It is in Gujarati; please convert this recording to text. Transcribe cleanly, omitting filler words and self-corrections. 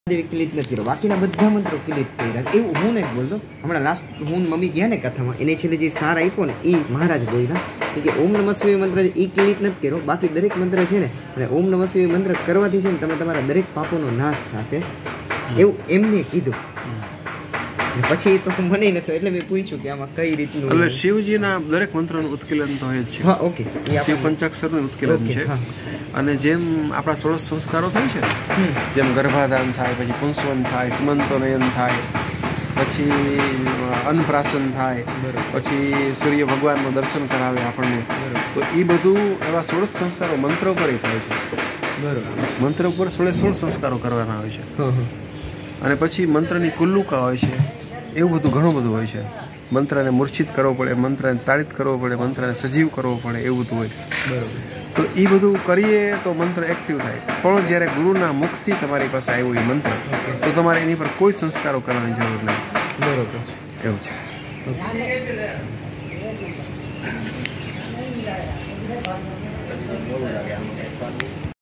ક્લિક નથી કર્યો, બાકીના બધા મંત્રો ક્લિક કર્યા. એવું હું નહીં બોલતો. હમણાં લાસ્ટ હું મમ્મી ગયા ને કથામાં, એને છેલ્લે જે સાર આપ્યો ને એ મહારાજ બોલ્યા કે ઓમ નમઃ શિવાય મંત્ર એ ક્લિક નથી કર્યો. બાકી દરેક મંત્ર છે ને, અને ઓમ નમઃ શિવાય મંત્ર કરવાથી છે ને તમે તમારા દરેક પાપોનો નાશ થશે, એવું એમને કીધું. પછી તો મને નથી, એટલે મેં પૂછ્યું કે આમાં કઈ રીતનું. એટલે શિવજીના દરેક મંત્રનું ઉત્કીલન તો હોય જ છે. હા, ઓકે. શિવ પંચાક્ષરનું ઉત્કીલન છે. અને જેમ આપણા 16 સંસ્કારો થાય છે ને, જેમ ગર્ભાધાન થાય, પછી પુંસવન થાય, સીમંતોનયન થાય, પછી અન્નપ્રાશન થાય, પછી સૂર્ય ભગવાનનું દર્શન કરાવે આપણને, તો એ બધું એવા 16 સંસ્કારો મંત્ર ઉપર થાય છે. બરોબર. મંત્ર ઉપર 16 સંસ્કારો કરવાના હોય છે. અને પછી મંત્રની કુલ્લુકા હોય છે, એવું બધું ઘણું બધું હોય છે. મંત્રને મૂર્છિત કરવો પડે, મંત્રને તાડિત કરવો પડે, મંત્રને સજીવ કરવો પડે, એવું બધું હોય. બરોબર. તો એ બધું કરીએ તો મંત્ર એક્ટિવ થાય. પણ જ્યારે ગુરુના મુખથી તમારી પાસે આવ્યો એ મંત્ર, તો તમારે એની પર કોઈ સંસ્કારો કરવાની જરૂર નહીં. બરોબર, એવું છે.